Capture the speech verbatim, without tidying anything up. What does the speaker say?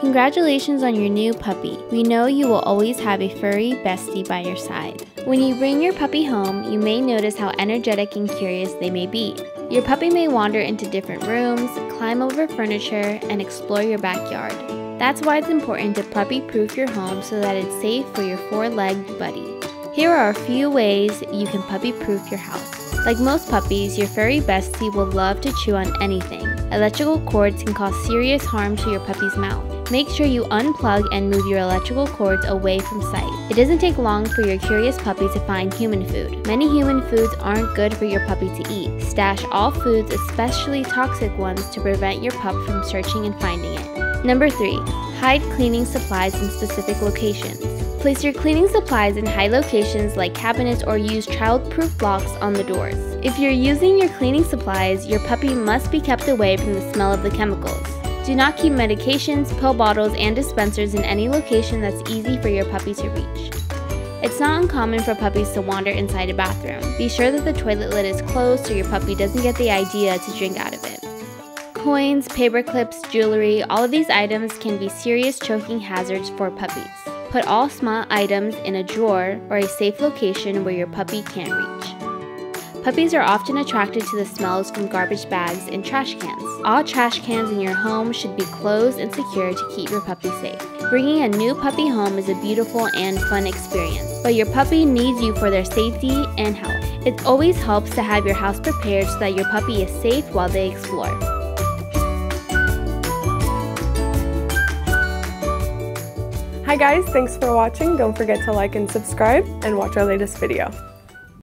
Congratulations on your new puppy. We know you will always have a furry bestie by your side. When you bring your puppy home, you may notice how energetic and curious they may be. Your puppy may wander into different rooms, climb over furniture, and explore your backyard. That's why it's important to puppy-proof your home so that it's safe for your four-legged buddy. Here are a few ways you can puppy-proof your house. Like most puppies, your furry bestie will love to chew on anything. Electrical cords can cause serious harm to your puppy's mouth. Make sure you unplug and move your electrical cords away from sight. It doesn't take long for your curious puppy to find human food. Many human foods aren't good for your puppy to eat. Stash all foods, especially toxic ones, to prevent your pup from searching and finding it. Number three, hide cleaning supplies in specific locations. Place your cleaning supplies in high locations like cabinets or use child-proof locks on the doors. If you're using your cleaning supplies, your puppy must be kept away from the smell of the chemicals. Do not keep medications, pill bottles, and dispensers in any location that's easy for your puppy to reach. It's not uncommon for puppies to wander inside a bathroom. Be sure that the toilet lid is closed so your puppy doesn't get the idea to drink out of it. Coins, paper clips, jewelry, all of these items can be serious choking hazards for puppies. Put all small items in a drawer or a safe location where your puppy can't reach. Puppies are often attracted to the smells from garbage bags and trash cans. All trash cans in your home should be closed and secure to keep your puppy safe. Bringing a new puppy home is a beautiful and fun experience, but your puppy needs you for their safety and health. It always helps to have your house prepared so that your puppy is safe while they explore. Hi guys, thanks for watching. Don't forget to like and subscribe and watch our latest video.